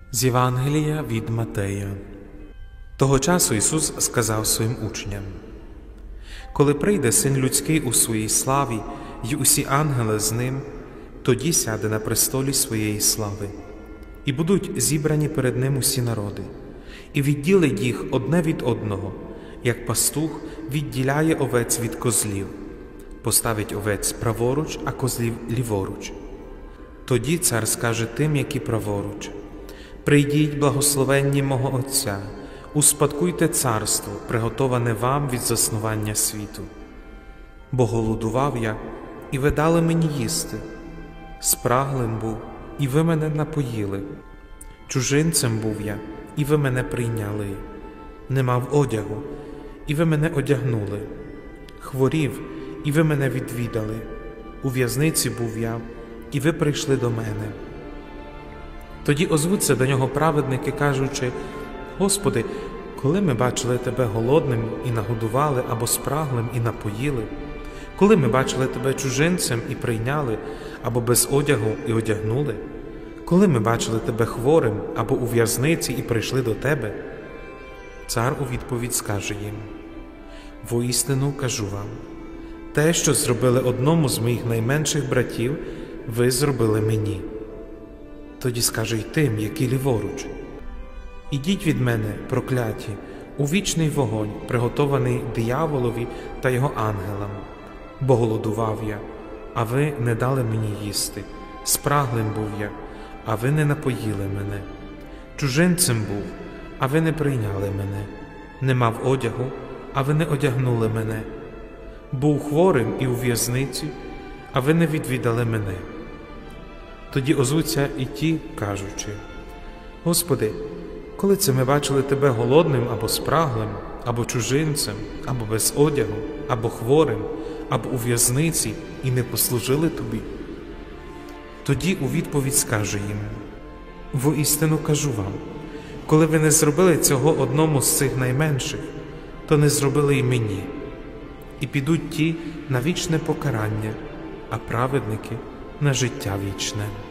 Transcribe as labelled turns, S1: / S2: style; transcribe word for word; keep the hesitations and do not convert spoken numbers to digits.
S1: З Євангелія від Матея. Того часу Ісус сказав своїм учням: «Коли прийде Син Людський у своїй славі, й усі ангели з Ним, тоді сяде на престолі своєї слави, і будуть зібрані перед Ним усі народи, і відділить їх одне від одного, як пастух відділяє овець від козлів, поставить овець праворуч, а козлів ліворуч. Тоді цар скаже тим, які праворуч: прийдіть, благословенні мого Отця, успадкуйте царство, приготоване вам від заснування світу. Бо голодував я, і ви дали мені їсти, спраглим був, і ви мене напоїли, чужинцем був я, і ви мене прийняли, не мав одягу, і ви мене одягнули, хворів, і ви мене відвідали, у в'язниці був я, і ви прийшли до мене». Тоді озвуться до нього праведники, кажучи: «Господи, коли ми бачили Тебе голодним і нагодували, або спраглим і напоїли? Коли ми бачили Тебе чужинцем і прийняли, або без одягу і одягнули? Коли ми бачили Тебе хворим, або у в'язниці і прийшли до Тебе?» Цар у відповідь скаже їм: «Воістину кажу вам, те, що зробили одному з моїх найменших братів, ви зробили мені». Тоді скаже й тим, які ліворуч: «Ідіть від мене, прокляті, у вічний вогонь, приготований дияволові та його ангелам. Бо голодував я, а ви не дали мені їсти, спраглим був я, а ви не напоїли мене, чужинцем був, а ви не прийняли мене, не мав одягу, а ви не одягнули мене, був хворим і у в'язниці, а ви не відвідали мене». Тоді озвуться і ті, кажучи: «Господи, коли це ми бачили Тебе голодним або спраглим, або чужинцем, або без одягу, або хворим, або у в'язниці, і не послужили Тобі?» Тоді у відповідь скаже їм: «Воістину кажу вам, коли ви не зробили цього одному з цих найменших, то не зробили й мені. І підуть ті на вічне покарання, а праведники – на життя вічне».